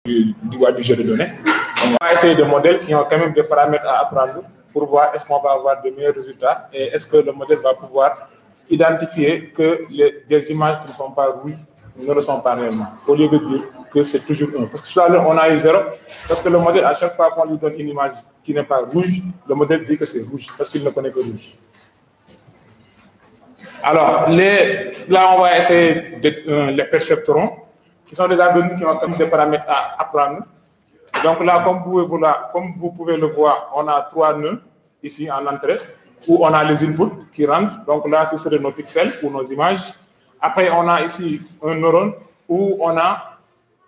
du jeu de données. On va essayer des modèles qui ont quand même des paramètres à apprendre pour voir est-ce qu'on va avoir de meilleurs résultats et est-ce que le modèle va pouvoir identifier que des images qui ne sont pas rouges ne le sont pas réellement, au lieu de dire que c'est toujours 1. Parce que tout à l'heure, on a eu 0, parce que le modèle, à chaque fois qu'on lui donne une image qui n'est pas rouge, le modèle dit que c'est rouge, parce qu'il ne connaît que rouge. Alors, là, on va essayer les perceptrons, qui sont des algorithmes qui ont comme des paramètres à apprendre. Donc là, comme vous pouvez le voir, on a 3 nœuds ici en entrée, où on a les inputs qui rentrent. Donc là, ce seraient nos pixels ou nos images. Après, on a ici un neurone où on a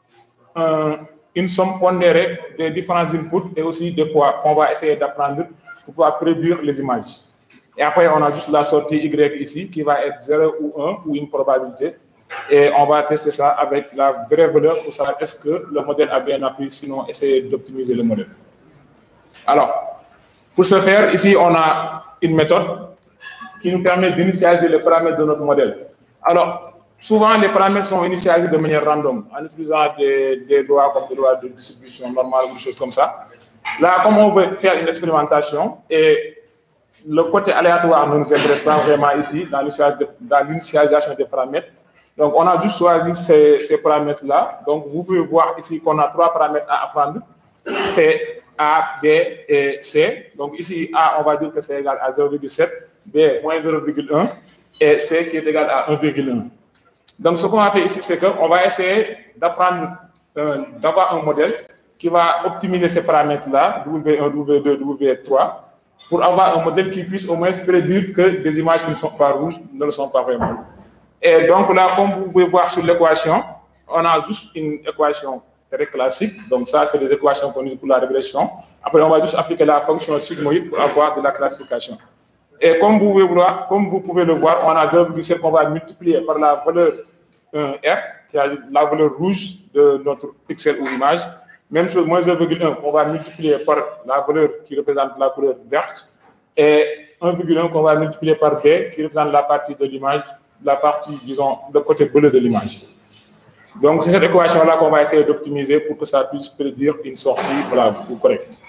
une somme pondérée des différents inputs et aussi des poids qu'on va essayer d'apprendre pour pouvoir prédire les images. Et après, on a juste la sortie Y ici qui va être 0 ou 1 ou une probabilité. Et on va tester ça avec la vraie valeur pour savoir est-ce que le modèle a bien appris, sinon essayer d'optimiser le modèle. Alors, pour ce faire, ici, on a une méthode qui nous permet d'initialiser les paramètres de notre modèle. Alors, souvent, les paramètres sont initialisés de manière random, en utilisant des lois comme des lois de distribution normale ou des choses comme ça. Là, comme on veut faire une expérimentation, et le côté aléatoire ne nous intéresse pas vraiment ici, dans l'initialisation des paramètres. Donc, on a juste choisi ces paramètres-là. Donc, vous pouvez voir ici qu'on a 3 paramètres à apprendre. C'est A, B et C. Donc, ici, A, on va dire que c'est égal à 0,7, B, moins 0,1, et C qui est égal à 1,1. Donc, ce qu'on va faire ici, c'est qu'on va essayer d'apprendre, d'avoir un modèle qui va optimiser ces paramètres-là, W1, W2, W3, pour avoir un modèle qui puisse au moins prédire que des images qui ne sont pas rouges ne le sont pas vraiment. Et donc là, comme vous pouvez voir sur l'équation, on a juste une équation très classique. Donc ça, c'est des équations qu'on utilise pour la régression. Après, on va juste appliquer la fonction sigmoïde pour avoir de la classification. Et comme vous pouvez le voir, on a 0,7 qu'on va multiplier par la valeur R, qui est la valeur rouge de notre pixel ou image. Même chose, moins 0,1, on va multiplier par la valeur qui représente la couleur verte. Et 1,1 qu'on va multiplier par B, qui représente la partie de l'image, la partie, disons, le côté bleu de l'image. Donc, c'est cette équation-là qu'on va essayer d'optimiser pour que ça puisse prédire une sortie ou correcte.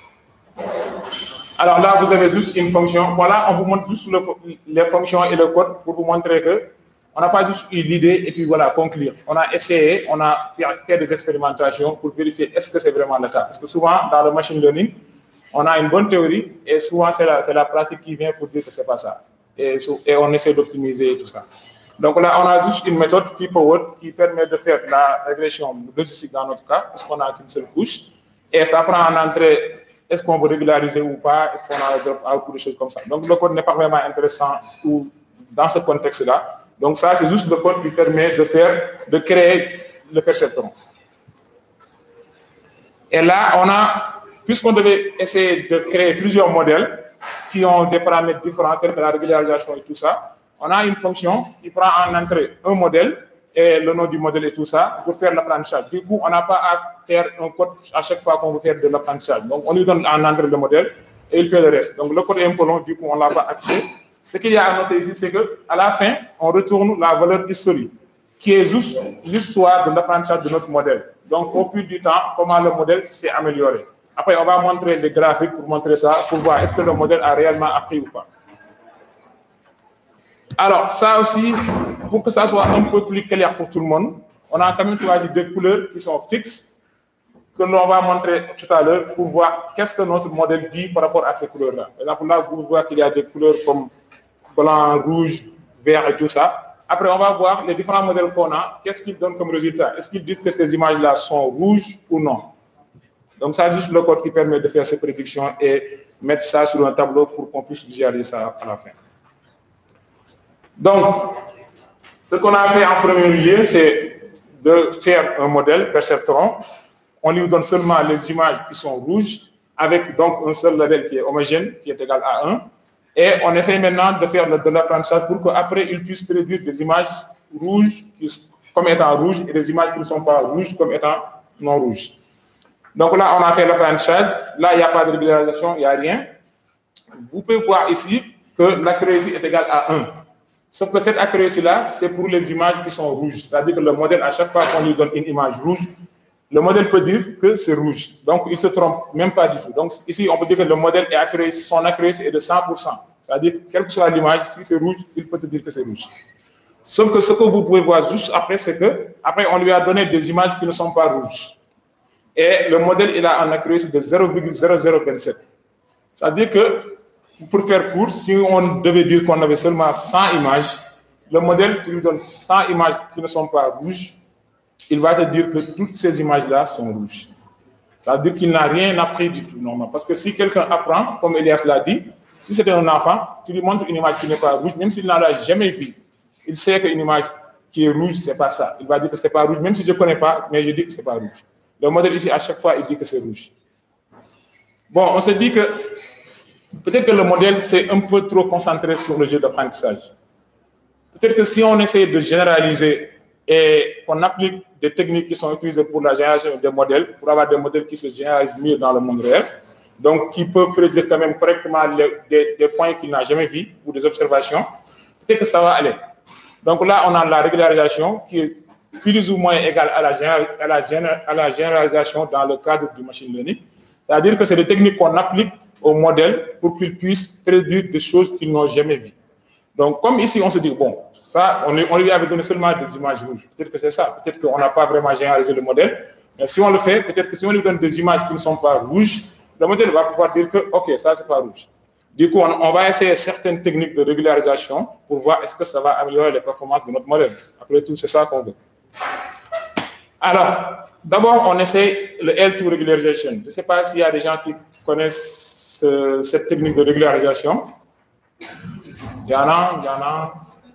Alors là, vous avez juste une fonction. Voilà, on vous montre juste les fonctions et le code pour vous montrer que on n'a pas juste eu l'idée et puis voilà, conclure. On a essayé, on a fait des expérimentations pour vérifier est-ce que c'est vraiment le cas. Parce que souvent, dans le machine learning, on a une bonne théorie et souvent, c'est la pratique qui vient pour dire que ce n'est pas ça. Et on essaie d'optimiser tout ça. Donc là, on a juste une méthode feed-forward qui permet de faire la régression logistique dans notre cas, puisqu'on n'a qu'une seule couche. Et ça prend en entrée, est-ce qu'on veut régulariser ou pas, est-ce qu'on a un drop-out ou des choses comme ça. Donc le code n'est pas vraiment intéressant dans ce contexte-là. Donc ça, c'est juste le code qui permet de créer le perceptron. Et là, puisqu'on devait essayer de créer plusieurs modèles qui ont des paramètres différents, tels que la régularisation et tout ça, on a une fonction qui prend en entrée un modèle et le nom du modèle et tout ça pour faire l'apprentissage. Du coup, on n'a pas à faire un code à chaque fois qu'on veut faire de l'apprentissage. Donc, on lui donne en entrée le modèle et il fait le reste. Donc, le code est un peu long, du coup, on ne l'a pas activé. Ce qu'il y a à noter ici, c'est qu'à la fin, on retourne la valeur historique, qui est juste l'histoire de l'apprentissage de notre modèle. Donc, au fil du temps, comment le modèle s'est amélioré. Après, on va montrer des graphiques pour montrer ça, pour voir est-ce que le modèle a réellement appris ou pas. Alors, ça aussi, pour que ça soit un peu plus clair pour tout le monde, on a quand même choisi des couleurs qui sont fixes, que l'on va montrer tout à l'heure pour voir qu'est-ce que notre modèle dit par rapport à ces couleurs-là. Par exemple, là, vous voyez qu'il y a des couleurs comme blanc, rouge, vert et tout ça. Après, on va voir les différents modèles qu'on a, qu'est-ce qu'ils donnent comme résultat. Est-ce qu'ils disent que ces images-là sont rouges ou non? Donc, ça, c'est juste le code qui permet de faire ces prédictions et mettre ça sur un tableau pour qu'on puisse visualiser ça à la fin. Donc, ce qu'on a fait en premier lieu, c'est de faire un modèle perceptron. On lui donne seulement les images qui sont rouges, avec donc un seul label qui est homogène, qui est égal à 1. Et on essaie maintenant de faire de l'apprentissage pour qu'après, il puisse prédire des images rouges comme étant rouges et des images qui ne sont pas rouges comme étant non rouges. Donc là, on a fait l'apprentissage. Là, il n'y a pas de régularisation, il n'y a rien. Vous pouvez voir ici que l'accuracy est égale à 1. Sauf que cette accuracy-là, c'est pour les images qui sont rouges. C'est-à-dire que le modèle, à chaque fois qu'on lui donne une image rouge, le modèle peut dire que c'est rouge. Donc, il ne se trompe même pas du tout. Donc, ici, on peut dire que le modèle est accuré, son accuracy est de 100%. C'est-à-dire, quelle que soit l'image, si c'est rouge, il peut te dire que c'est rouge. Sauf que ce que vous pouvez voir juste après, c'est que après on lui a donné des images qui ne sont pas rouges. Et le modèle, il a un accuracy de 0,0027. C'est-à-dire que, pour faire court, si on devait dire qu'on avait seulement 100 images, le modèle, tu lui donnes 100 images qui ne sont pas rouges, il va te dire que toutes ces images-là sont rouges. Ça veut dire qu'il n'a rien appris du tout, normalement. Parce que si quelqu'un apprend, comme Elias l'a dit, si c'était un enfant, tu lui montres une image qui n'est pas rouge, même s'il n'en a jamais vu, il sait qu'une image qui est rouge, ce n'est pas ça. Il va dire que ce n'est pas rouge, même si je ne connais pas, mais je dis que ce n'est pas rouge. Le modèle ici, à chaque fois, il dit que c'est rouge. Bon, on se dit que peut-être que le modèle s'est un peu trop concentré sur le jeu d'apprentissage. Peut-être que si on essaie de généraliser et qu'on applique des techniques qui sont utilisées pour la génération des modèles, pour avoir des modèles qui se généralisent mieux dans le monde réel, donc qui peuvent prédire quand même correctement des points qu'il n'a jamais vus ou des observations, peut-être que ça va aller. Donc là, on a la régularisation qui est plus ou moins égale à la généralisation dans le cadre du machine learning. C'est-à-dire que c'est des techniques qu'on applique au modèle pour qu'ils puissent prédire des choses qu'ils n'ont jamais vues. Donc, comme ici, on se dit, bon, ça, on lui avait donné seulement des images rouges. Peut-être que c'est ça. Peut-être qu'on n'a pas vraiment généralisé le modèle. Mais si on le fait, peut-être que si on lui donne des images qui ne sont pas rouges, le modèle va pouvoir dire que, OK, ça, c'est pas rouge. Du coup, on va essayer certaines techniques de régularisation pour voir est-ce que ça va améliorer les performances de notre modèle. Après tout, c'est ça qu'on veut. Alors, d'abord, on essaie le L2 regularization. Je ne sais pas s'il y a des gens qui connaissent cette technique de régularisation. Il y en a.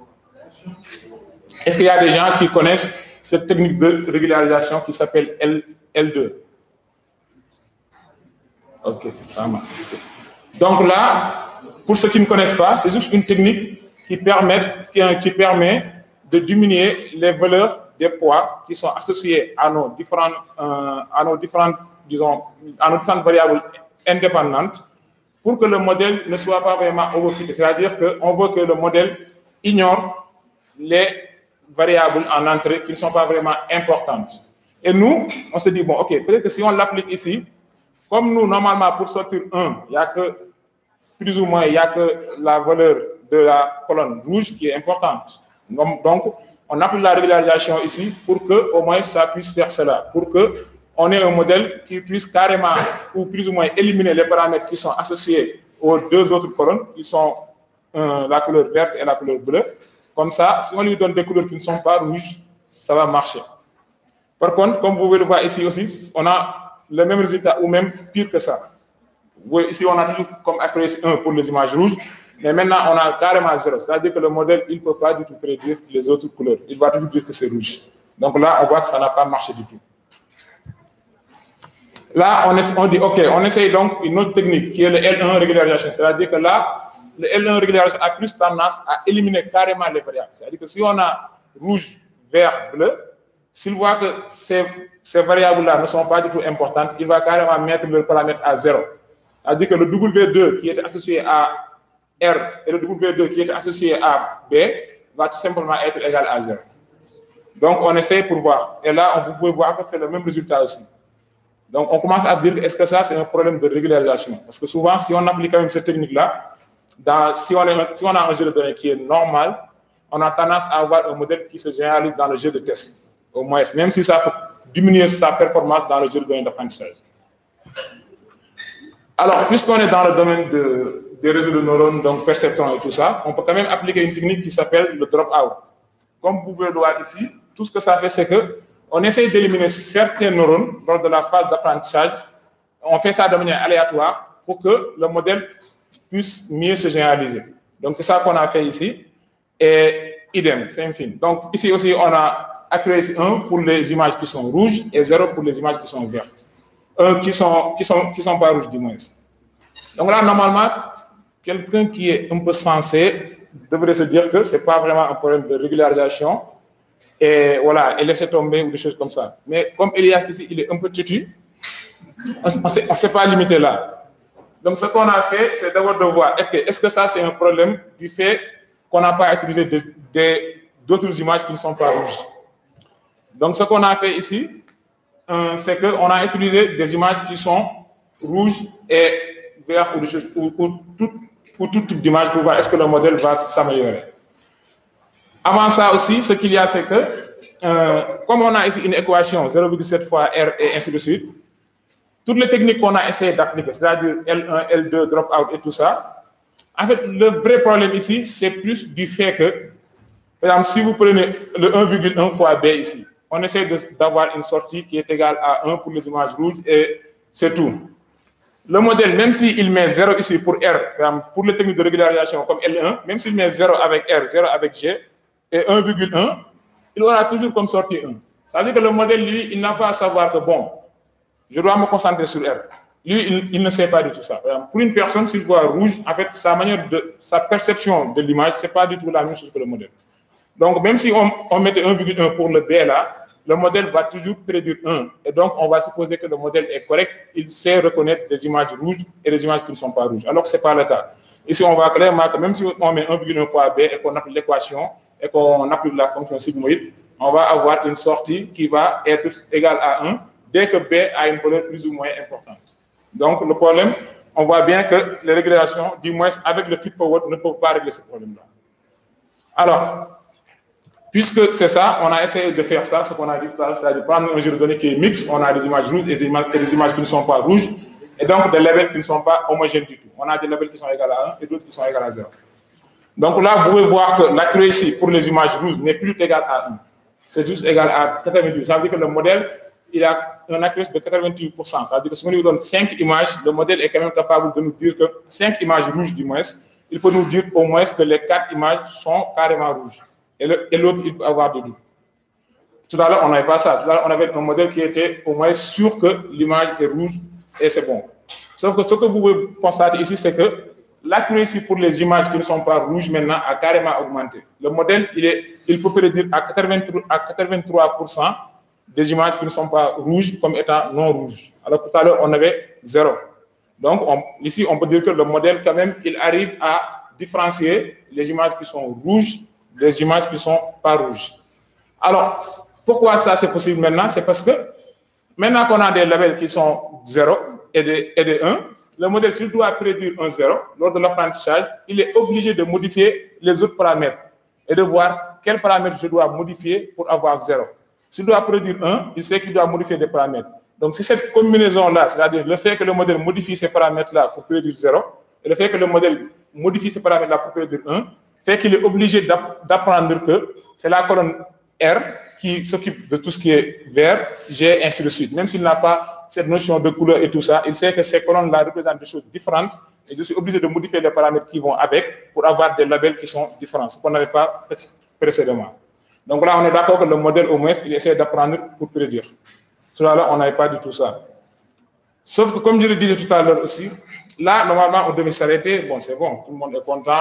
Est-ce qu'il y a des gens qui connaissent cette technique de régularisation qui s'appelle L2? OK, ça marche. Donc là, pour ceux qui ne connaissent pas, c'est juste une technique qui permet de diminuer les valeurs des poids qui sont associés à nos différentes variables indépendantes pour que le modèle ne soit pas vraiment overfit. C'est-à-dire qu'on veut que le modèle ignore les variables en entrée qui ne sont pas vraiment importantes. Et nous, on se dit, bon, OK, peut-être que si on l'applique ici, comme nous, normalement, pour sortir 1, il n'y a que, plus ou moins, il n'y a que la valeur de la colonne rouge qui est importante. Donc, on applique la régularisation ici pour que, au moins, ça puisse faire cela, pour qu'on ait un modèle qui puisse carrément, ou plus ou moins, éliminer les paramètres qui sont associés aux deux autres colonnes, qui sont la couleur verte et la couleur bleue. Comme ça, si on lui donne des couleurs qui ne sont pas rouges, ça va marcher. Par contre, comme vous pouvez le voir ici aussi, on a le même résultat ou même pire que ça. Ici, on a toujours comme accuracy 1 pour les images rouges, mais maintenant, on a carrément 0. C'est-à-dire que le modèle, il ne peut pas du tout prédire les autres couleurs. Il va toujours dire que c'est rouge. Donc là, on voit que ça n'a pas marché du tout. Là, on dit, OK, on essaye donc une autre technique qui est le L1 régularisation. C'est-à-dire que là, le L1 régularisation a plus tendance à éliminer carrément les variables. C'est-à-dire que si on a rouge, vert, bleu, s'il voit que ces variables-là ne sont pas du tout importantes, il va carrément mettre le paramètre à 0. C'est-à-dire que le W2 qui est associé à R et le W2 qui est associé à B va tout simplement être égal à 0. Donc, on essaie pour voir. Et là, vous pouvez voir que c'est le même résultat aussi. Donc, on commence à se dire, est-ce que ça, c'est un problème de régularisation? Parce que souvent, si on applique quand même cette technique-là, si on a un jeu de données qui est normal, on a tendance à avoir un modèle qui se généralise dans le jeu de test, au moins, même si ça peut diminuer sa performance dans le jeu de données d'apprentissage. Alors, puisqu'on est dans le domaine des réseaux de neurones, donc perceptron et tout ça, on peut quand même appliquer une technique qui s'appelle le drop-out. Comme vous pouvez le voir ici, tout ce que ça fait, c'est qu'on essaie d'éliminer certains neurones lors de la phase d'apprentissage. On fait ça de manière aléatoire pour que le modèle puisse mieux se généraliser. Donc, c'est ça qu'on a fait ici. Et idem, same thing. Donc, ici aussi, on a accuracy 1 pour les images qui sont rouges et 0 pour les images qui sont vertes. Qui sont pas rouges, du moins. Donc là, normalement, quelqu'un qui est un peu sensé devrait se dire que ce n'est pas vraiment un problème de régularisation et voilà, et laisser tomber ou des choses comme ça. Mais comme Elias ici, il est un peu têtu, on ne s'est pas limité là. Donc, ce qu'on a fait, c'est d'abord de voir, est-ce que ça, c'est un problème du fait qu'on n'a pas utilisé d'autres images qui ne sont pas rouges. Donc, ce qu'on a fait ici, c'est qu'on a utilisé des images qui sont rouges et verts pour tout type d'image pour voir est-ce que le modèle va s'améliorer. Avant ça aussi, ce qu'il y a, c'est que, comme on a ici une équation 0,7 fois R et ainsi de suite, toutes les techniques qu'on a essayé d'appliquer, c'est-à-dire L1, L2, drop-out et tout ça, en fait, le vrai problème ici, c'est plus du fait que, par exemple, si vous prenez le 1,1 fois B ici, on essaie d'avoir une sortie qui est égale à 1 pour les images rouges et c'est tout. Le modèle, même s'il met 0 ici pour R, pour les techniques de régularisation comme L1, même s'il met 0 avec R, 0 avec G et 1,1, il aura toujours comme sortie 1. Ça veut dire que le modèle, lui, il n'a pas à savoir que, bon, je dois me concentrer sur R. Lui, il ne sait pas du tout ça. Pour une personne, s'il voit rouge, en fait, sa perception de l'image, ce n'est pas du tout la même chose que le modèle. Donc, même si on mettait 1,1 pour le B là, le modèle va toujours prédire 1. Et donc, on va supposer que le modèle est correct. Il sait reconnaître des images rouges et des images qui ne sont pas rouges. Alors que ce n'est pas le cas. Ici, on va clairement que même si on met 1,1 fois B et qu'on applique l'équation et qu'on applique la fonction sigmoïde, on va avoir une sortie qui va être égale à 1 dès que B a une valeur plus ou moins importante. Donc, le problème, on voit bien que les régulations, du moins avec le feed-forward, ne peuvent pas régler ce problème-là. Alors, puisque c'est ça, on a essayé de faire ça, ce qu'on a dit tout à l'heure, c'est-à-dire prendre un jeu de données qui est mixte, on a des images rouges et des images qui ne sont pas rouges, et donc des labels qui ne sont pas homogènes du tout. On a des labels qui sont égaux à 1 et d'autres qui sont égaux à 0. Donc là, vous pouvez voir que l'accuracy pour les images rouges n'est plus égale à 1. C'est juste égal à 98. Ça veut dire que le modèle, il a un accuracy de 88%. Ça veut dire que si on lui donne 5 images, le modèle est quand même capable de nous dire que 5 images rouges du moins, il peut nous dire au moins que les 4 images sont carrément rouges. Et l'autre, il peut avoir des doutes. Tout à l'heure, on n'avait pas ça. Tout à l'heure, on avait un modèle qui était au moins sûr que l'image est rouge et c'est bon. Sauf que ce que vous pouvez constater ici, c'est que l'accuracy pour les images qui ne sont pas rouges maintenant a carrément augmenté. Le modèle, il peut prédire à 83% des images qui ne sont pas rouges comme étant non rouges. Alors tout à l'heure, on avait 0. Donc ici, on peut dire que le modèle, quand même, il arrive à différencier les images qui sont rouges des images qui ne sont pas rouges. Alors, pourquoi ça c'est possible maintenant? C'est parce que maintenant qu'on a des labels qui sont 0 et des 1, le modèle, s'il doit prédire un 0 lors de l'apprentissage, il est obligé de modifier les autres paramètres et de voir quels paramètres je dois modifier pour avoir 0. S'il doit prédire 1, il sait qu'il doit modifier des paramètres. Donc, c'est cette combinaison-là, c'est-à-dire le fait que le modèle modifie ces paramètres-là pour prédire 0 et le fait que le modèle modifie ces paramètres-là pour prédire 1, fait qu'il est obligé d'apprendre que c'est la colonne R qui s'occupe de tout ce qui est vert, G, ainsi de suite. Même s'il n'a pas cette notion de couleur et tout ça, il sait que ces colonnes-là représentent des choses différentes et je suis obligé de modifier les paramètres qui vont avec pour avoir des labels qui sont différents, ce qu'on n'avait pas précédemment. Donc là, on est d'accord que le modèle, au moins, il essaie d'apprendre pour prédire. Tout à l'heure, on n'avait pas du tout ça. Sauf que, comme je le disais tout à l'heure aussi, là, normalement, on devait s'arrêter. Bon, c'est bon, tout le monde est content,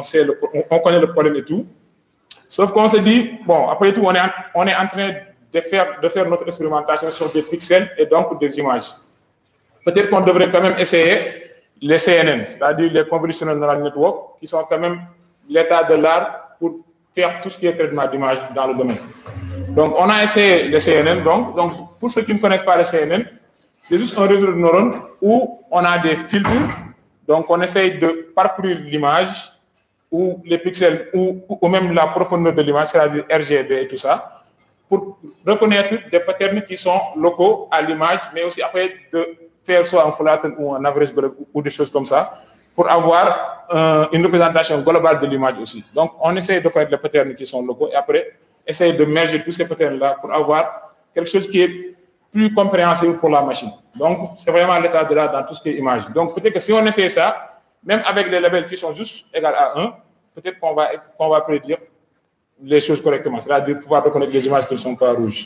on connaît le problème et tout. Sauf qu'on se dit, bon, après tout, on est en train de faire notre expérimentation sur des pixels et donc des images. Peut-être qu'on devrait quand même essayer les CNN, c'est-à-dire les Convolutional Neural Network, qui sont quand même l'état de l'art pour faire tout ce qui est traitement d'image dans le domaine. Donc, on a essayé les CNN. Donc, pour ceux qui ne connaissent pas les CNN, c'est juste un réseau de neurones où on a des filtres. Donc, on essaye de parcourir l'image ou les pixels ou même la profondeur de l'image, c'est-à-dire RGB et tout ça, pour reconnaître des patterns qui sont locaux à l'image, mais aussi après de faire soit un flatten ou un average ou des choses comme ça, pour avoir une représentation globale de l'image aussi. Donc, on essaye de connaître les patterns qui sont locaux et après, essayer de merger tous ces patterns-là pour avoir quelque chose qui est plus compréhensible pour la machine. Donc, c'est vraiment l'état de l'art dans tout ce qui est image. Donc, peut-être que si on essaie ça, même avec des labels qui sont juste égaux à 1, peut-être qu'on va prédire les choses correctement, c'est-à-dire pouvoir reconnaître les images qui ne sont pas rouges.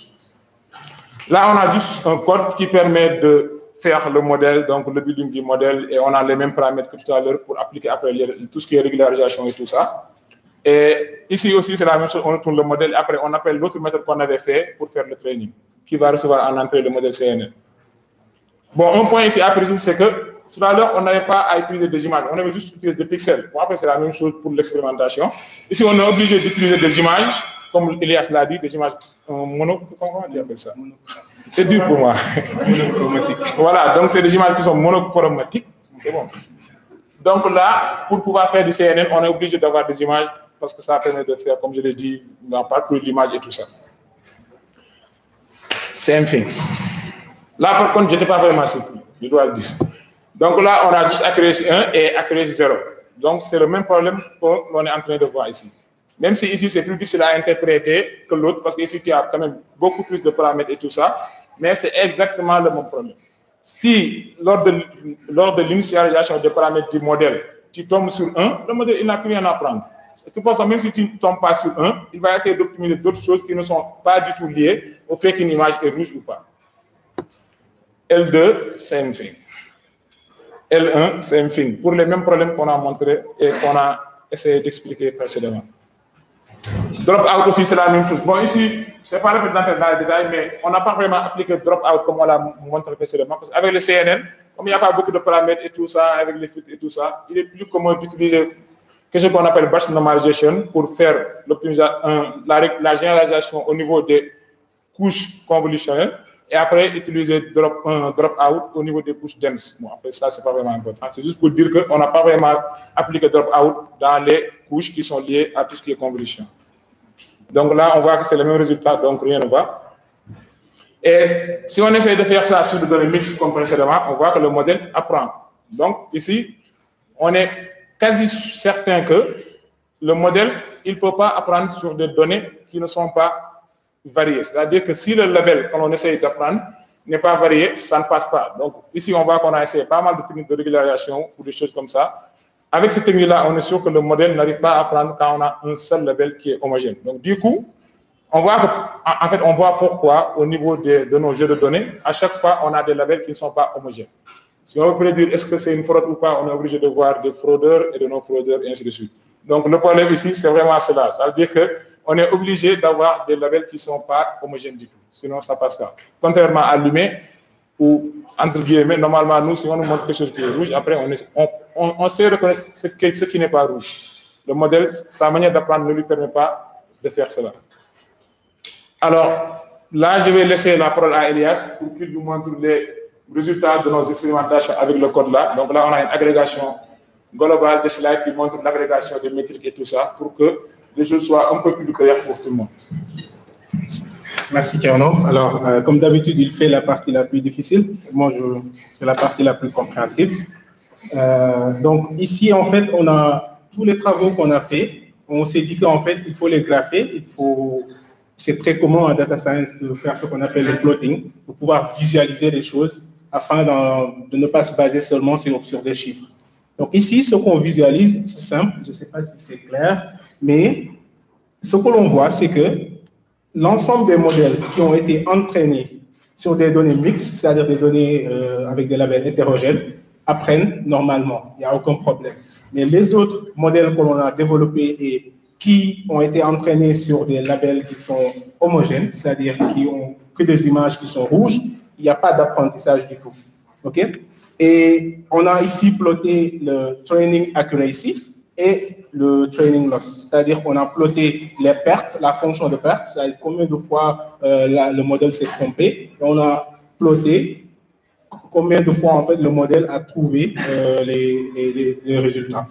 Là, on a juste un code qui permet de faire le modèle, donc le building du modèle, et on a les mêmes paramètres que tout à l'heure pour appliquer après tout ce qui est régularisation et tout ça. Et ici aussi, c'est la même chose, on retourne le modèle, après on appelle l'autre méthode qu'on avait fait pour faire le training, qui va recevoir en entrée le modèle CNN. Bon, un point ici à préciser, c'est que tout à l'heure, on n'avait pas à utiliser des images, on avait juste utilisé des pixels. Bon, après, c'est la même chose pour l'expérimentation. Ici, on est obligé d'utiliser des images comme Elias l'a dit, des images comment tu appelles ça? C'est dur pour moi. Monochromatiques. Voilà, donc c'est des images qui sont monochromatiques. C'est bon. Donc là, pour pouvoir faire du CNN, on est obligé d'avoir des images parce que ça permet de faire, comme je l'ai dit, dans parcours l'image et tout ça. Same thing. Là, par contre, je n'étais pas vraiment surpris, je dois le dire. Donc là, on a juste accuracy 1 et accuracy 0. Donc c'est le même problème qu'on est en train de voir ici. Même si ici, c'est plus difficile à interpréter que l'autre, parce qu'ici, tu as quand même beaucoup plus de paramètres et tout ça, mais c'est exactement le même problème. Si, lors de l'initialisation des paramètres du modèle, tu tombes sur 1, le modèle, il n'a plus rien à prendre. Et tout pour ça, même si tu ne tombes pas sur 1, il va essayer d'optimiser d'autres choses qui ne sont pas du tout liées au fait qu'une image est rouge ou pas. L2, same thing. L1, same thing. Pour les mêmes problèmes qu'on a montrés et qu'on a essayé d'expliquer précédemment. Drop-out aussi, c'est la même chose. Bon, ici, ce n'est pas la peine d'entrer dans les détails, mais on n'a pas vraiment appliqué drop-out comme on l'a montré précédemment. Parce qu'avec le CNN, comme il n'y a pas beaucoup de paramètres et tout ça, avec les filtres et tout ça, il est plus commun d'utiliser quelque chose qu'on appelle batch normalization pour faire l'optimisation, la généralisation au niveau des couches convolutionnelles et après utiliser drop-out au niveau des couches denses. Bon, après ça, ce n'est pas vraiment important. C'est juste pour dire qu'on n'a pas vraiment appliqué drop-out dans les couches qui sont liées à tout ce qui est convolution. Donc là, on voit que c'est le même résultat, donc rien ne va. Et si on essaie de faire ça sur des données mixtes comme précédemment, on voit que le modèle apprend. Donc ici, on est quasi certain que le modèle, il ne peut pas apprendre sur des données qui ne sont pas variées. C'est-à-dire que si le label qu'on essaie d'apprendre n'est pas varié, ça ne passe pas. Donc ici, on voit qu'on a essayé pas mal de techniques de régularisation ou des choses comme ça. Avec cette technique-là, on est sûr que le modèle n'arrive pas à apprendre quand on a un seul label qui est homogène. Donc du coup, on voit que, en fait, on voit pourquoi au niveau de nos jeux de données, à chaque fois, on a des labels qui ne sont pas homogènes. Si on veut prédire est-ce que c'est une fraude ou pas, on est obligé de voir des fraudeurs et des non-fraudeurs et ainsi de suite. Donc le problème ici, c'est vraiment cela. Ça veut dire qu'on est obligé d'avoir des labels qui ne sont pas homogènes du tout. Sinon, ça ne passe pas. Contrairement à l'humain, ou entre guillemets, normalement, nous, si on nous montre quelque chose qui est rouge, après, on sait reconnaître ce qui n'est pas rouge. Le modèle, sa manière d'apprendre ne lui permet pas de faire cela. Alors, là, je vais laisser la parole à Elias pour qu'il vous montre les résultats de nos expérimentations avec le code là. Donc là, on a une agrégation globale des slides qui montre l'agrégation des métriques et tout ça pour que les choses soient un peu plus claires pour tout le monde. Merci Thierno. Alors, comme d'habitude, il fait la partie la plus difficile. Moi, je fais la partie la plus compréhensible. Donc ici, en fait, on a tous les travaux qu'on a faits. On s'est dit qu'en fait, il faut les grapher. C'est très commun en data science de faire ce qu'on appelle le plotting, pour pouvoir visualiser les choses afin de ne pas se baser seulement sur des chiffres. Donc ici, ce qu'on visualise, c'est simple. Je ne sais pas si c'est clair, mais ce que l'on voit, c'est que l'ensemble des modèles qui ont été entraînés sur des données mixtes, c'est-à-dire des données avec des labels hétérogènes, apprennent normalement. Il n'y a aucun problème. Mais les autres modèles que l'on a développés et qui ont été entraînés sur des labels qui sont homogènes, c'est-à-dire qui ont que des images qui sont rouges, il n'y a pas d'apprentissage du tout. OK? Et on a ici ploté le training accuracy et le training loss. C'est-à-dire qu'on a ploté les pertes, la fonction de perte, c'est-à-dire combien de fois le modèle s'est trompé. Et on a ploté combien de fois en fait, le modèle a trouvé les résultats.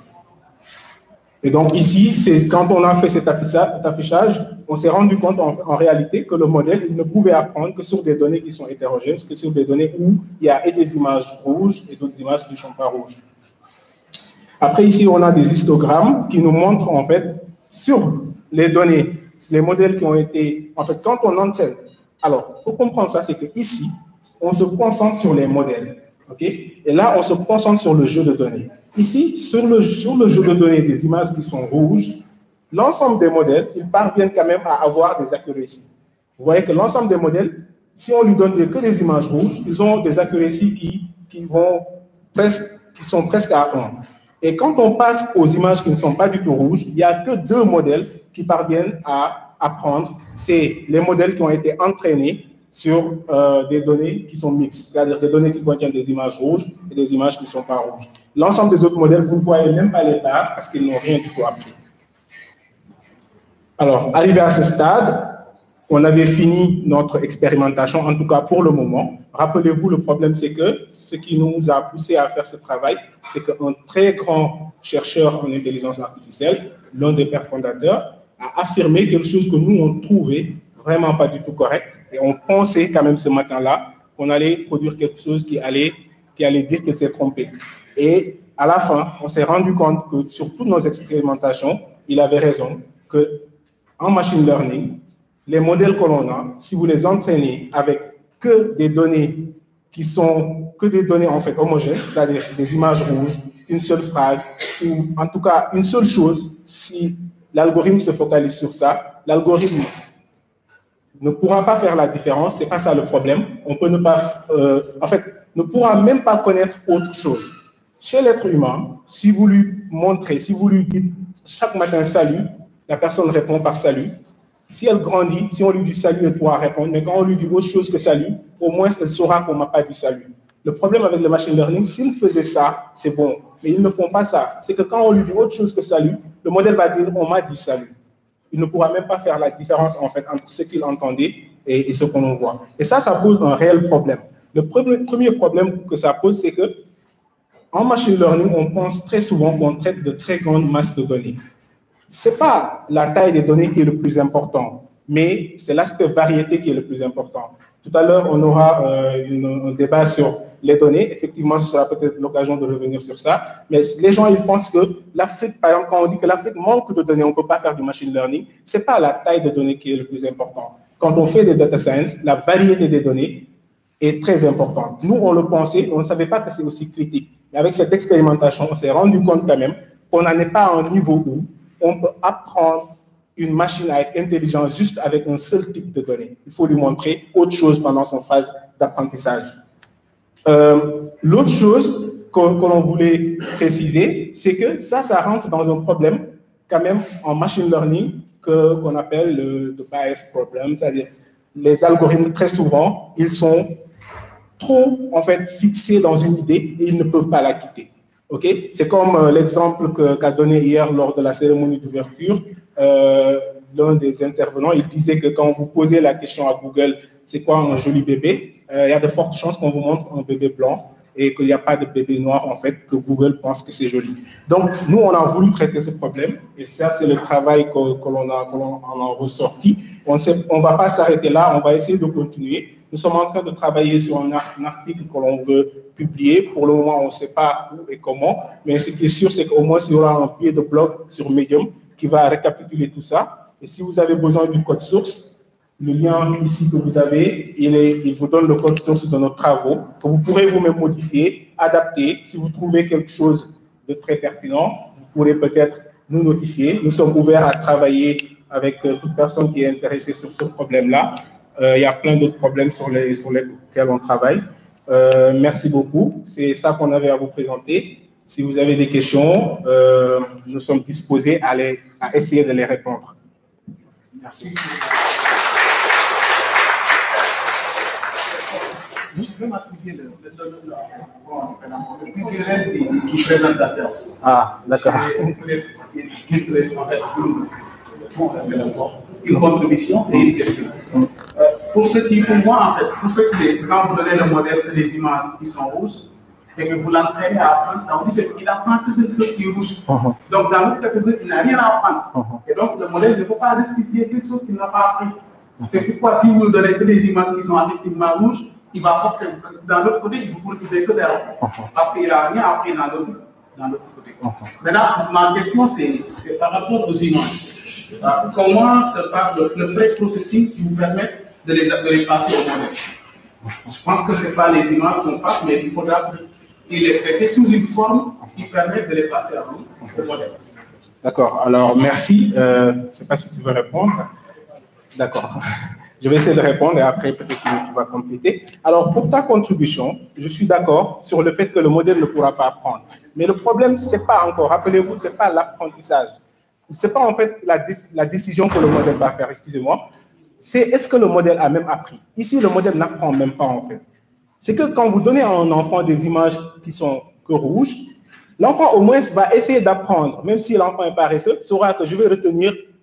Et donc ici, c'est quand on a fait cet affichage, on s'est rendu compte en réalité que le modèle il ne pouvait apprendre que sur des données qui sont hétérogènes, que sur des données où il y a et des images rouges et d'autres images qui ne sont pas rouges. Après ici, on a des histogrammes qui nous montrent en fait sur les données, les modèles qui ont été, en fait, quand on entraîne. Alors, pour comprendre ça, c'est que ici, on se concentre sur les modèles, ok? Et là, on se concentre sur le jeu de données. Ici, sur le jeu de données des images qui sont rouges, l'ensemble des modèles, ils parviennent quand même à avoir des accuracies. Vous voyez que l'ensemble des modèles, si on lui donne que des images rouges, ils ont des accuracies qui sont presque à 1. Et quand on passe aux images qui ne sont pas du tout rouges, il n'y a que 2 modèles qui parviennent à apprendre. C'est les modèles qui ont été entraînés sur des données qui sont mixtes, c'est-à-dire des données qui contiennent des images rouges et des images qui ne sont pas rouges. L'ensemble des autres modèles, vous ne voyez même pas les barres parce qu'ils n'ont rien du tout appris. Alors, arrivé à ce stade, on avait fini notre expérimentation, en tout cas pour le moment. Rappelez-vous, le problème, c'est que ce qui nous a poussé à faire ce travail, c'est qu'un très grand chercheur en intelligence artificielle, l'un des pères fondateurs, a affirmé quelque chose que nous, on trouvait vraiment pas du tout correct. Et on pensait quand même ce matin-là qu'on allait produire quelque chose qui allait dire que c'est trompé. Et à la fin, on s'est rendu compte que sur toutes nos expérimentations, il avait raison, que en machine learning, les modèles que l'on a, si vous les entraînez avec que des données qui sont que des données en fait homogènes, c'est-à-dire des images rouges, une seule phrase, ou en tout cas une seule chose, si l'algorithme se focalise sur ça, l'algorithme ne pourra pas faire la différence, c'est pas ça le problème. On peut ne pas, en fait, ne pourra même pas connaître autre chose. Chez l'être humain, si vous lui montrez, si vous lui dites chaque matin salut, la personne répond par salut. Si elle grandit, si on lui dit salut, elle pourra répondre. Mais quand on lui dit autre chose que salut, au moins elle saura qu'on m'a pas dit salut. Le problème avec le machine learning, s'ils faisaient ça, c'est bon. Mais ils ne font pas ça. C'est que quand on lui dit autre chose que salut, le modèle va dire on m'a dit salut. Il ne pourra même pas faire la différence en fait entre ce qu'il entendait et ce qu'on voit. Et ça pose un réel problème. Le premier problème que ça pose, c'est que en machine learning, on pense très souvent qu'on traite de très grandes masses de données. Ce n'est pas la taille des données qui est le plus important, mais c'est l'aspect variété qui est le plus important. Tout à l'heure, on aura un débat sur les données. Effectivement, ce sera peut-être l'occasion de revenir sur ça. Mais les gens, ils pensent que l'Afrique, par exemple, quand on dit que l'Afrique manque de données, on ne peut pas faire du machine learning, ce n'est pas la taille des données qui est le plus important. Quand on fait des data science, la variété des données est très importante. Nous, on le pensait, on ne savait pas que c'est aussi critique. Mais avec cette expérimentation, on s'est rendu compte quand même qu'on n'en est pas à un niveau où on peut apprendre une machine à être intelligente juste avec un seul type de données. Il faut lui montrer autre chose pendant son phase d'apprentissage. L'autre chose que l'on voulait préciser, c'est que ça rentre dans un problème quand même en machine learning qu'on appelle le bias problem, c'est-à-dire les algorithmes très souvent, ils sont trop en fait fixés dans une idée et ils ne peuvent pas la quitter. Okay? C'est comme l'exemple qu'a donné hier lors de la cérémonie d'ouverture. L'un des intervenants, il disait que quand vous posez la question à Google, c'est quoi un joli bébé, il y a de fortes chances qu'on vous montre un bébé blanc et qu'il n'y a pas de bébé noir, en fait, que Google pense que c'est joli. Donc, nous, on a voulu traiter ce problème et ça, c'est le travail que l'on a ressorti. On ne va pas s'arrêter là, on va essayer de continuer. Nous sommes en train de travailler sur un article que l'on veut publier. Pour le moment, on ne sait pas où et comment, mais ce qui est sûr, c'est qu'au moins, il y aura un pied de blog sur Medium qui va récapituler tout ça. Et si vous avez besoin du code source, le lien ici que vous avez, il vous donne le code source de nos travaux, que vous pourrez vous-même modifier, adapter. Si vous trouvez quelque chose de très pertinent, vous pourrez peut-être nous notifier. Nous sommes ouverts à travailler avec toute personne qui est intéressée sur ce problème-là. Il y a plein d'autres problèmes sur lesquels on travaille. Merci beaucoup. C'est ça qu'on avait à vous présenter. Si vous avez des questions, nous sommes disposés à essayer de les répondre. Merci. Je peux m'attribuer le présentateur. Ah, d'accord. Une contribution et une question. Pour ceux qui, pour moi, en fait, pour ceux qui, quand vous donnez le modèle, c'est des images qui sont rouges, et que vous l'entraînez à apprendre, ça veut dire qu'il apprend que c'est quelque chose qui est rouge. Donc, dans l'autre catégorie, il n'a rien à apprendre. Et donc, le modèle ne peut pas restituer quelque chose qu'il n'a pas appris. C'est pourquoi, si vous ne donnez que des images qui sont effectivement rouges, il va forcément, dans l'autre côté, il vous produisez que zéro. Parce qu'il n'a rien appris dans l'autre côté. Maintenant, ma question, c'est par rapport aux images. Comment se passe le pré-processing qui vous permet de les passer au modèle? Je pense que ce n'est pas les images qu'on passe, mais il faudra qu'il les traite sous une forme qui permet de les passer à vous, au modèle. D'accord, alors merci. Je ne sais pas si tu veux répondre. D'accord. Je vais essayer de répondre et après peut-être que tu vas compléter. Alors pour ta contribution, je suis d'accord sur le fait que le modèle ne pourra pas apprendre. Mais le problème, ce n'est pas encore, rappelez-vous, ce n'est pas l'apprentissage. Ce n'est pas en fait la décision que le modèle va faire, excusez-moi. C'est est-ce que le modèle a même appris. Ici, le modèle n'apprend même pas en fait. C'est que quand vous donnez à un enfant des images qui sont que rouges, l'enfant au moins va essayer d'apprendre, même si l'enfant est paresseux, saura que je vais retenir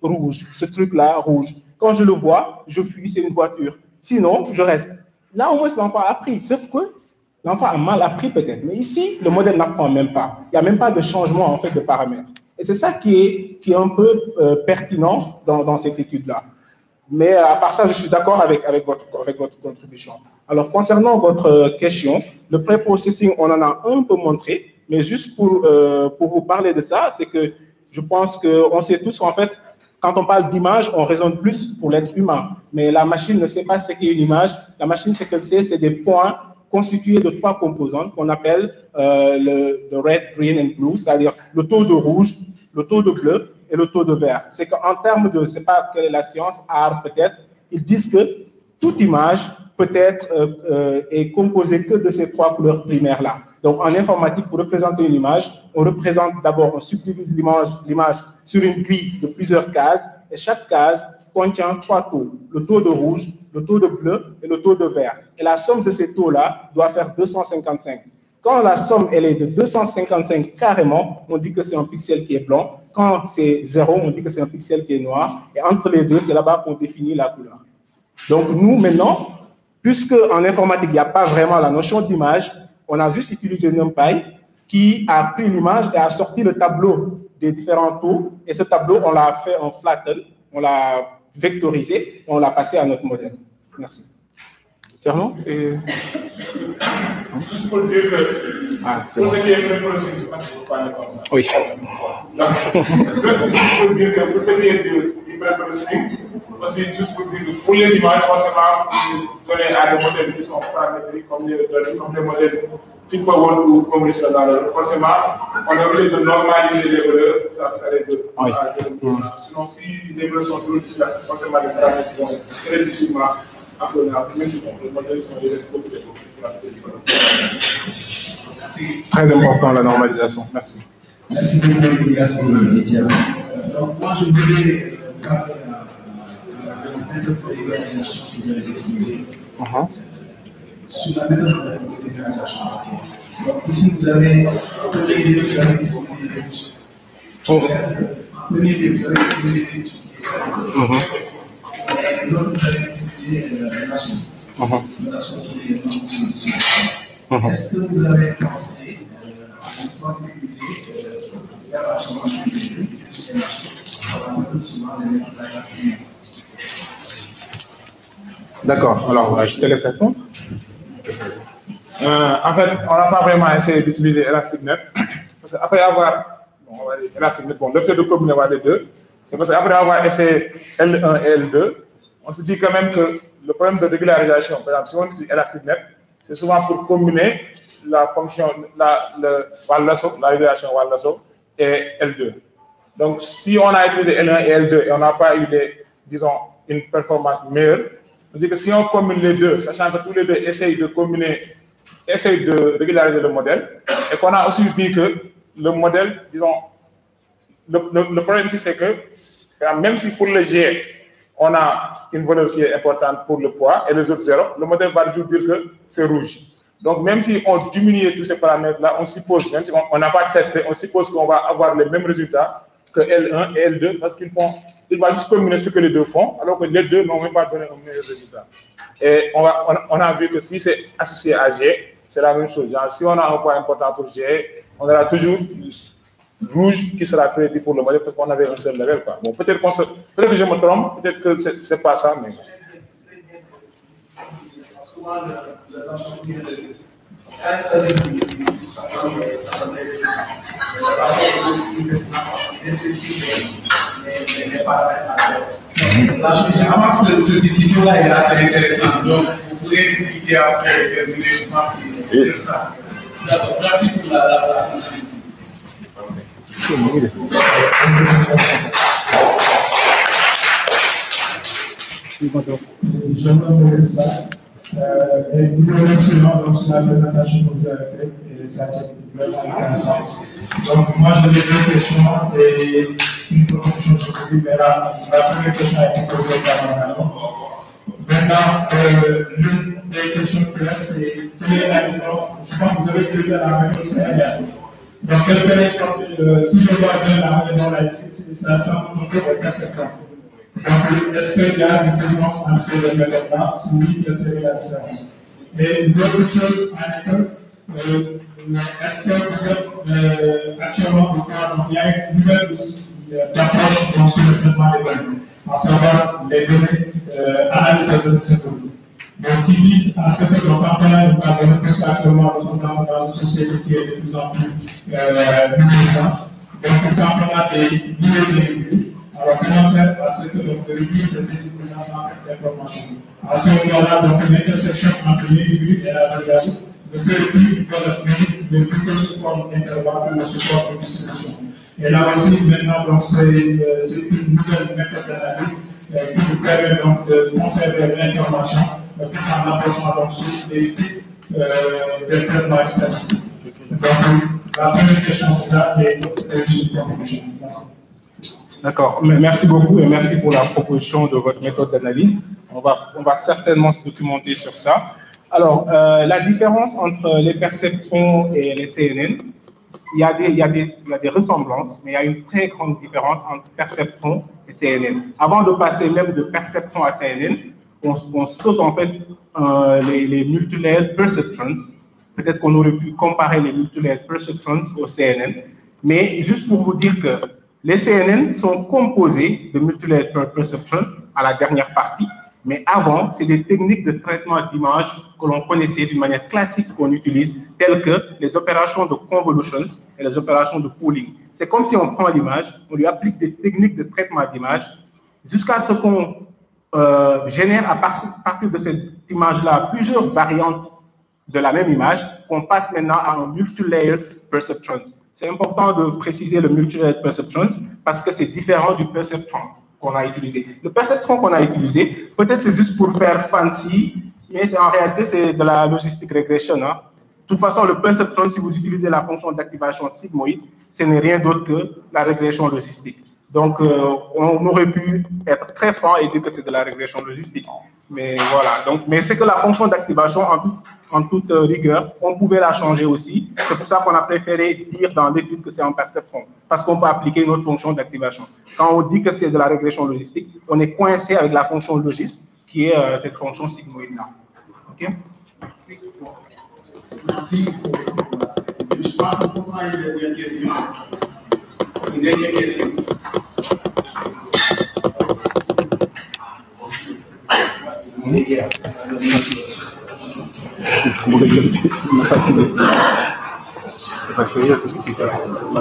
rouge, ce truc-là, rouge. Quand je le vois, je fuis, c'est une voiture. Sinon, je reste. Là, au moins, l'enfant a appris, sauf que l'enfant a mal appris peut-être. Mais ici, le modèle n'apprend même pas. Il n'y a même pas de changement, en fait, de paramètres. Et c'est ça qui est un peu pertinent dans cette étude-là. Mais à part ça, je suis d'accord avec votre contribution. Alors, concernant votre question, le pré-processing, on en a un peu montré, mais juste pour vous parler de ça, c'est que je pense qu'on sait tous, en fait, quand on parle d'image, on raisonne plus pour l'être humain. Mais la machine ne sait pas ce qu'est une image. La machine, ce qu'elle sait, c'est des points constitués de 3 composantes qu'on appelle le red, green and blue, c'est-à-dire le taux de rouge, le taux de bleu et le taux de vert. C'est qu'en termes de, je ne sais pas quelle est la science, art peut-être, ils disent que toute image peut-être est composée que de ces 3 couleurs primaires-là. Donc, en informatique, pour représenter une image, on représente d'abord, on subdivise l'image sur une grille de plusieurs cases, et chaque case contient 3 taux, le taux de rouge, le taux de bleu et le taux de vert. Et la somme de ces taux-là doit faire 255. Quand la somme elle est de 255 carrément, on dit que c'est un pixel qui est blanc. Quand c'est 0, on dit que c'est un pixel qui est noir. Et entre les deux, c'est là-bas qu'on définit la couleur. Donc, nous, maintenant, puisque en informatique, il n'y a pas vraiment la notion d'image, on a juste utilisé NumPy qui a pris l'image et a sorti le tableau des différents taux. Et ce tableau, on l'a fait en flatten, on l'a vectorisé et on l'a passé à notre modèle. Merci. Tierno et... Juste pour dire que pour ce qui est pré-processing, je ne peux pas parler comme ça. Oui. Juste pour dire que pour ce qui est du pré-processing, aussi juste pour dire que pour les images, forcément, donner à des modèles qui sont paramétriques comme les modèles feed forward ou convolutional. Forcément, on est obligé de normaliser les valeurs, ça va aller de A à Z. Sinon, si les valeurs sont trop difficiles, c'est forcément des paramètres qui vont très difficilement apprenables, même si les modèles sont des copies. Très important la normalisation. Merci. Merci beaucoup, merci Lydia. Donc, moi, je voulais parler à la méthode de visualisation que vous avez utilisée. Sur la méthode de visualisation. Donc, ici, vous avez un premier lieu, vous avez utilisé un premier lieu, vous avez utilisé et l'autre, vous avez utilisé la nation. La nation qui est dans le Est-ce que vous avez pensé à utiliser la transformation des lieux D'accord, alors je te laisse répondre. En fait, on n'a pas vraiment essayé d'utiliser ElasticNet. Parce qu'après avoir, ElasticNet, le fait de combiner les deux, c'est parce qu'après avoir essayé L1 et L2, on se dit quand même que le problème de régularisation, par exemple, si on utilise ElasticNet, c'est souvent pour combiner la fonction, la régulation Wall-Lasso et L2. Donc, si on a utilisé L1 et L2 et on n'a pas eu, disons, une performance meilleure, on dit que si on combine les deux, sachant que tous les deux essayent de combiner, essayent de régulariser le modèle, et qu'on a aussi vu que le modèle, disons, le problème ici, c'est que même si pour le G, on a une valeur qui est importante pour le poids et les autres zéros, le modèle va toujours dire que c'est rouge. Donc, même si on diminue tous ces paramètres-là, on suppose, même si on n'a pas testé, on suppose qu'on va avoir les mêmes résultats que L1 et L2 parce qu'ils vont juste combiner ce que les deux font, alors que les deux n'ont même pas donné un meilleur résultat. Et on a vu que si c'est associé à G, c'est la même chose. Genre, si on a un point important pour G, on aura toujours rouge qui sera prédit pour le modèle parce qu'on avait un seul level. Quoi. Bon, peut-être que je me trompe, peut-être que ce n'est pas ça, mais... Généralement, cette discussion-là est assez intéressante. Donc, vous pourrez discuter après et terminer, je pense que c'est ça. D'accord, merci pour la et vous remercie sur la présentation que vous avez faite et ça a été vraiment intéressant. Donc, moi, j'ai deux questions et une proposition sur le but. La première question a été posée par Madame. Maintenant, l'une des questions que là, c'est quelle est la différence? Je pense que vous avez posé la méthode CNR Donc, quel serait, parce que si je vois bien la raison ça me montre au percepteur. Donc, est-ce qu'il y a une différence entre ces deux méthodes-là? Si oui, quelle serait la différence? Et une autre chose, est-ce que vous êtes actuellement au cadre, il y a une nouvelle approche sur le traitement des données, à savoir les données, analyse des données synthétiques. Donc, qui vise à ce que nos partenaires nous parviennent, parce qu'actuellement, nous sommes dans une société qui est de plus en plus numérisante. Donc, quand on a des milliers d'individus, alors comment faire à ce que l'on vérifie ces individus d'informations? À ce moment-là, donc, une intersection entre l'individu et la valeur de celui qui doit le plutôt sous forme d'intervalle ou sous forme de distribution. Et là aussi, maintenant, donc, c'est une nouvelle méthode d'analyse qui nous permet donc de conserver l'information tout en approchant donc sur des types de traitements statistiques. Donc, la première question, c'est ça, et une conclusion. Merci. D'accord, merci beaucoup et merci pour la proposition de votre méthode d'analyse. On va certainement se documenter sur ça. Alors, la différence entre les perceptrons et les CNN, il y a des ressemblances, mais il y a une très grande différence entre perceptrons et CNN. Avant de passer même de perceptron à CNN, on saute en fait les multilayered perceptrons. Peut-être qu'on aurait pu comparer les multilayered perceptrons au CNN, mais juste pour vous dire que les CNN sont composés de multilayered perceptrons à la dernière partie, mais avant, c'est des techniques de traitement d'image que l'on connaissait d'une manière classique qu'on utilise, telles que les opérations de convolutions et les opérations de pooling. C'est comme si on prend l'image, on lui applique des techniques de traitement d'image jusqu'à ce qu'on génère à partir de cette image-là plusieurs variantes de la même image, qu'on passe maintenant à un multilayered perceptrons. C'est important de préciser le multilayered perceptrons parce que c'est différent du perceptron qu'on a utilisé. Le perceptron qu'on a utilisé, peut-être c'est juste pour faire fancy, mais en réalité, c'est de la logistique regression. Hein. De toute façon, le perceptron, si vous utilisez la fonction d'activation sigmoïde, ce n'est rien d'autre que la régression logistique. Donc, on aurait pu être très franc et dire que c'est de la régression logistique. Mais voilà, donc, mais c'est que la fonction d'activation, en toute rigueur, on pouvait la changer aussi. C'est pour ça qu'on a préféré dire dans l'étude que c'est un perceptron, parce qu'on peut appliquer une autre fonction d'activation. Quand on dit que c'est de la régression logistique, on est coincé avec la fonction logiste, qui est cette fonction sigmoïde-là. OK? Merci. Je pense que pour ça, il y a une question. Une dernière question. C'est pas sérieux, c'est tout ça.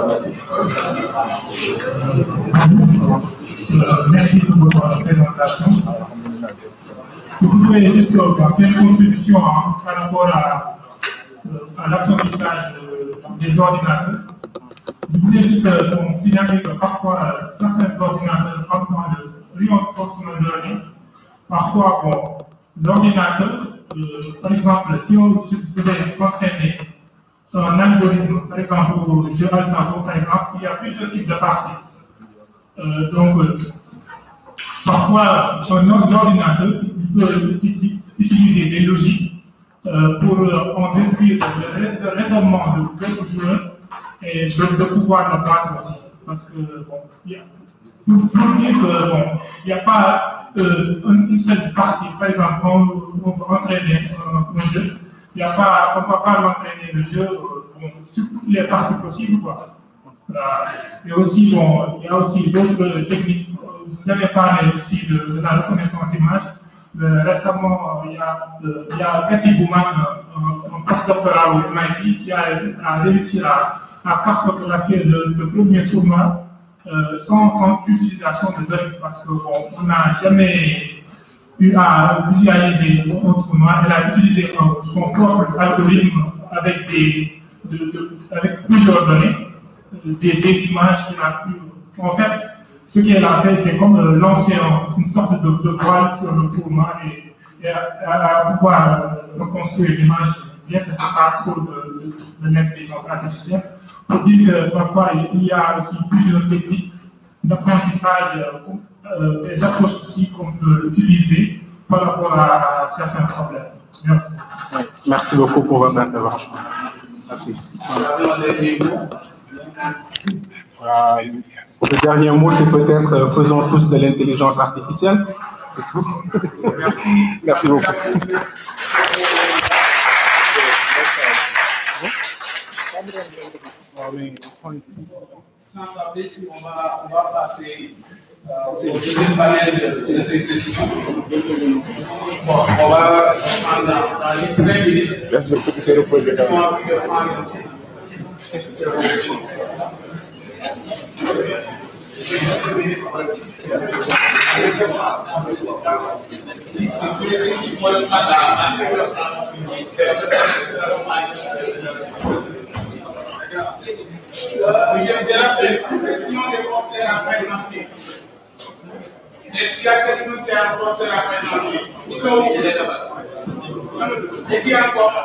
Merci pour votre présentation. Vous pouvez juste faire une contribution par rapport à l'apprentissage des ordinateurs. Je voulais juste signaler que parfois, certains ordinateurs ont besoin de reinforcement learning. Parfois, bon, l'ordinateur, par exemple, si on devait entraîner un algorithme, par exemple, au jeu AlphaGo, par exemple, il y a plusieurs types de parties. Donc, parfois, un ordinateur peut utiliser des logiques pour en déduire le raisonnement de d'autres joueurs et de pouvoir le battre aussi. Parce que, bon, pour dire que, bon, il n'y a pas une seule partie, par exemple, quand on veut entraîner un jeu, on ne va pas l'entraîner le jeu sur toutes les parties possibles. Quoi. Et aussi, bon, il y a aussi d'autres techniques. Vous avez parlé aussi de la reconnaissance d'image. Récemment, il y a Cathy Bouman, un postdoctorat au MIT, qui a réussi à cartographier le premier tournoi sans utilisation de données, parce qu'on n'a jamais eu à visualiser un tournoi. Elle a utilisé son propre algorithme avec plusieurs données, des images qu'il a pu. En fait, ce qu'elle a fait, c'est comme lancer une sorte de voile sur le tournoi et à pouvoir reconstruire l'image, bien que ce n'est pas trop de l'intelligence artificielle. Pour dire que parfois, il y a aussi plusieurs techniques d'apprentissage et d'approche aussi qu'on peut utiliser par rapport à certains problèmes. Merci. Merci beaucoup pour votre intervention. Merci. Le dernier mot, c'est peut-être faisons tous de l'intelligence artificielle. C'est tout. Merci beaucoup. Sans tarder, on va passer au deuxième panel de ces sessions. Bon, on va prendre dans les 5 minutes. Laisse le petit se reposer quand même. Est-ce qu'il y a quelqu'un qui a un poster à présenter? Ils sont où? Et qui encore?